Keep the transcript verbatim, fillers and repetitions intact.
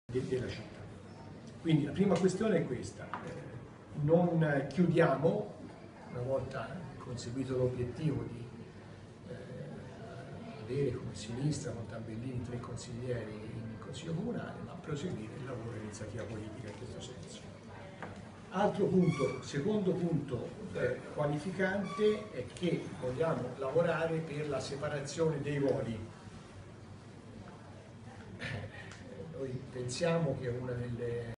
della città. Quindi la prima questione è questa: eh, non chiudiamo, una volta conseguito l'obiettivo di eh, avere come sinistra Montambellini tre consiglieri in Consiglio Comunale, ma proseguire il lavoro di iniziativa politica in questo senso. Altro punto, secondo punto eh, qualificante è che vogliamo lavorare per la separazione dei ruoli. Noi pensiamo che una delle